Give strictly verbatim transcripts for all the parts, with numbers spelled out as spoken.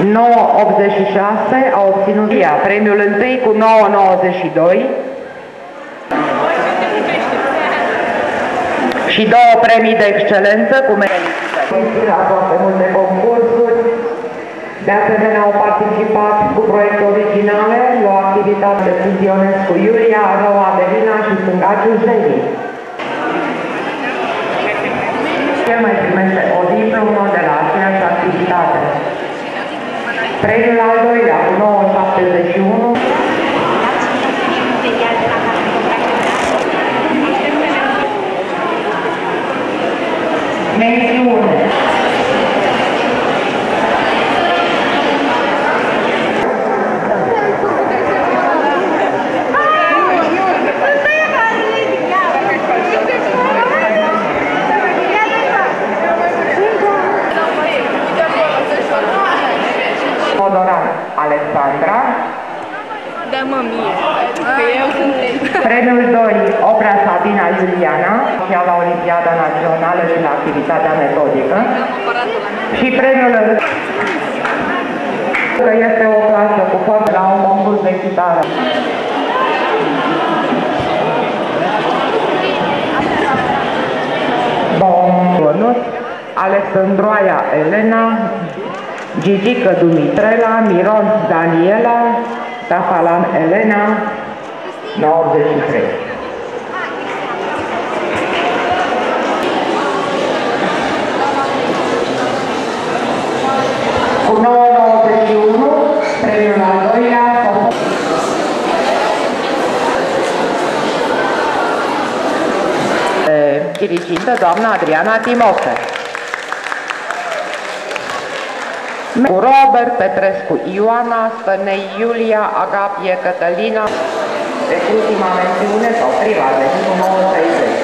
nouă optzeci și șase a obținut premiul întâi cu nouă nouăzeci și doi și două premii de excelență cu meritări la foarte multe concursuri. De asemenea, au participat cu proiecte originale la o activitate de fuzionez cu Iulia, Rău Adelina și Sângaciu Jeni. El mai primește o diplomă de la aceeași activitate. Premiul al doilea cu nouă șaptezeci și unu. Mențiune. Modoran Alexandra. Dă-mă mie, că eu sunt... Premiul doi, opera Sabina Iuliana, și la Olimpiada Națională și la activitatea metodică. Și premiul că este o clasă cu foarte la un concurs de chitară. Bun, Alexandroaia Elena, Gigică Dumitrela, Miron Daniela, Tafalan Elena, nouăzeci și trei. Cu nouă nouăzeci și unu, premiul al doilea, chiricită doamna Adriana Timofe. Cu Robert Petrescu Ioana, Stănei Iulia, Agapie Cătălina. Deci ultima mențiune sau prima, deci cu nouă treizeci.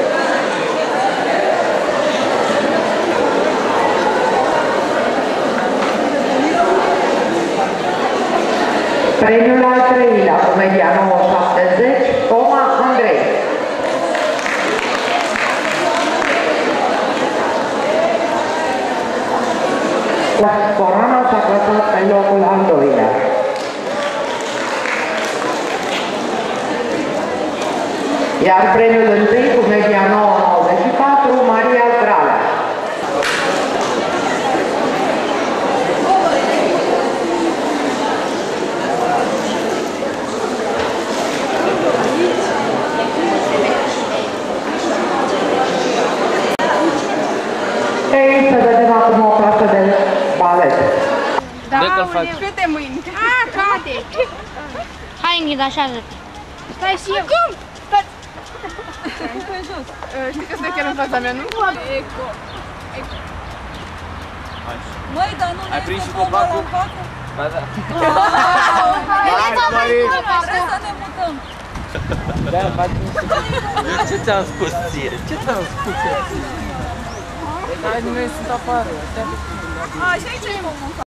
Premiul al treilea, Comedia nouă șaptezeci, Toma Andrei. Corana s-a clasat pe locul al doilea. Iar premiul întâi, cu media nouă nouăzeci și patru, Maria Dralea. Ei, să vedem acum o clasă de balet. Da, câte mâini? A, cade! Hai, Ingrid, așează-te. Stai și eu. Cum? Stai. Știi că stai chiar în fața mea, nu? Eco. Măi, dar nu ai prins și copacul? Da, da. Trebuie să ne mutăm. Da, faci ce ți-am spus ție? Ce ți-am spus ție? Hai, nimeni sunt afară. Așa e ce e